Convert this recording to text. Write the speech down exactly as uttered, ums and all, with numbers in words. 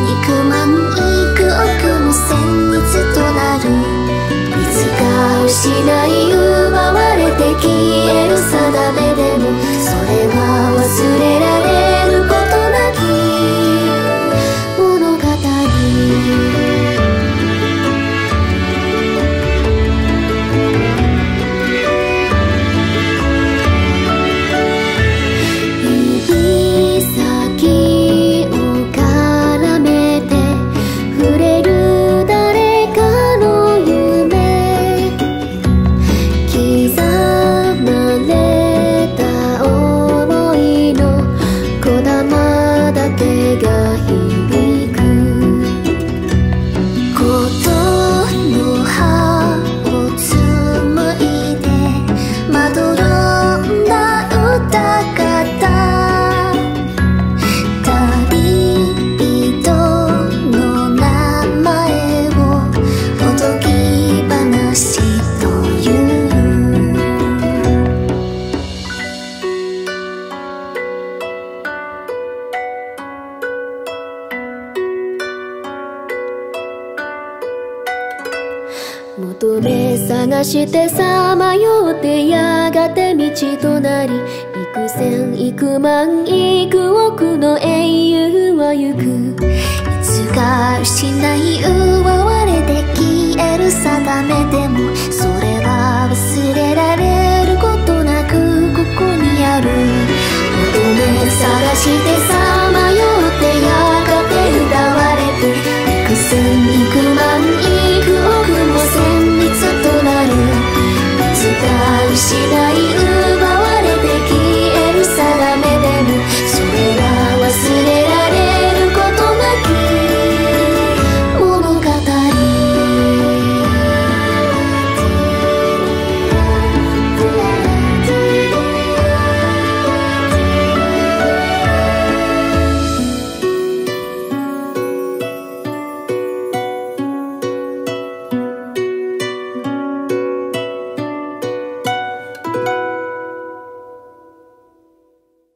幾万幾億の旋律となる。いつか失い奪われて消える定めでも、それは忘れられることなき物語。指先を絡めて触れる誰かの夢、刻まれた想いのこだまだけが響く。ことの葉を紡いでまどろんだ歌方、旅人の名前をおとぎ話という。求め探してさまよってやがて道となり、幾千幾万幾億の英雄は行く。いつか失い奪われて消える定めで